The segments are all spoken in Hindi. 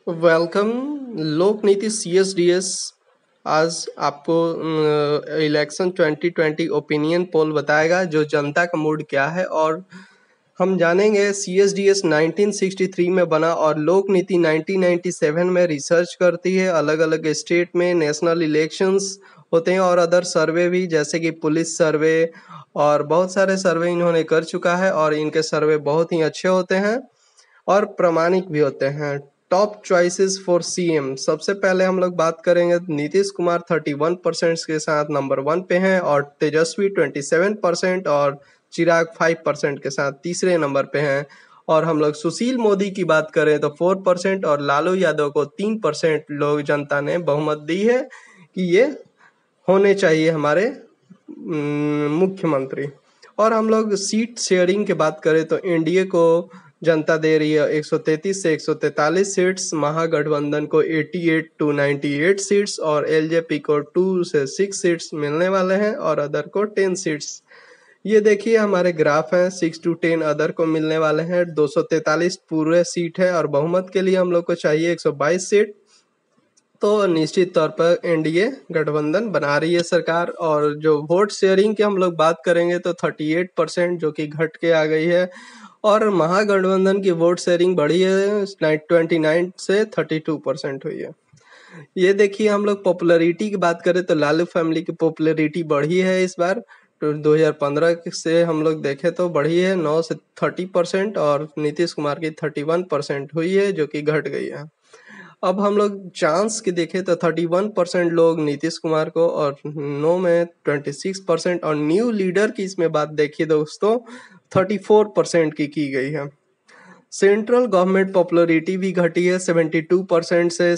वेलकम। लोक नीति CSDS आज आपको इलेक्शन 2020 ओपिनियन पोल बताएगा जो जनता का मूड क्या है, और हम जानेंगे CSDS 1963 में बना और लोक नीति 1997 में रिसर्च करती है। अलग अलग स्टेट में नेशनल इलेक्शंस होते हैं और अदर सर्वे भी, जैसे कि पुलिस सर्वे और बहुत सारे सर्वे इन्होंने कर चुका है और इनके सर्वे बहुत ही अच्छे होते हैं और प्रामाणिक भी होते हैं। टॉप चॉइसेस फॉर CM, सबसे पहले हम लोग बात करेंगे नीतीश कुमार 31% के साथ नंबर 1 पे हैं, और तेजस्वी 27% और चिराग 5% के साथ तीसरे नंबर पे हैं। और हम लोग सुशील मोदी की बात करें तो 4% और लालू यादव को 3% लोग जनता ने बहुमत दी है कि ये होने चाहिए हमारे मुख्यमंत्री। और हम लोग सीट शेयरिंग की बात करें तो एनडीए को जनता दे रही है 133 से 143 सीट्स, महागठबंधन को 88 to 98 सीट्स और एलजेपी को 2 से 6 सीट्स मिलने वाले हैं और अदर को 10 सीट्स। ये देखिए हमारे ग्राफ हैं, 6 to 10 अदर को मिलने वाले हैं, 243 पूरे सीट है और बहुमत के लिए हम लोग को चाहिए 122 सीट। तो निश्चित तौर पर एनडीए गठबंधन बना रही है सरकार। और जो वोट शेयरिंग की हम लोग बात करेंगे तो 38% जो कि घट के आ गई है, और महागठबंधन की वोट शेयरिंग बढ़ी है 29 से 32% हुई है। ये देखिए हम लोग पॉपुलैरिटी की बात करें तो लालू फैमिली की पॉपुलैरिटी बढ़ी है इस बार। तो 2015 से हम लोग देखें तो बढ़ी है 9 से 30%, और नीतीश कुमार की 31% हुई है जो कि घट गई है। अब हम लोग चांस की देखें तो 31% लोग नीतीश कुमार को और नो में 26%, और न्यू लीडर की इसमें बात देखिए दोस्तों 34% की गई है। सेंट्रल गवर्नमेंट पॉपुलैरिटी भी घटी है, 72% से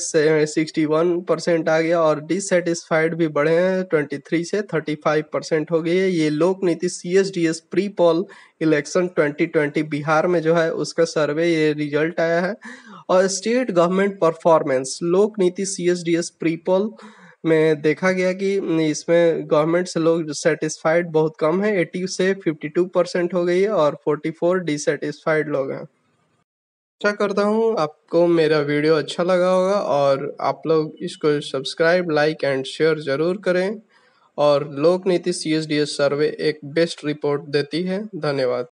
61% आ गया, और डिससेटिस्फाइड भी बढ़े हैं 23 से 35% हो गई है। ये Lokniti CSDS pre poll election 2020 Bihar में जो है उसका सर्वे ये रिजल्ट आया है। और स्टेट गवर्नमेंट परफॉर्मेंस लोक नीति CSDS प्री पोल में देखा गया कि इसमें गवर्नमेंट से लोग सेटिस्फाइड बहुत कम है, 80 से 52% हो गई है, और 44 डिससेटिस्फाइड लोग हैं। आशा करता हूँ आपको मेरा वीडियो अच्छा लगा होगा, और आप लोग इसको सब्सक्राइब, लाइक एंड शेयर ज़रूर करें। और लोक नीति CSDS सर्वे एक बेस्ट रिपोर्ट देती है। धन्यवाद।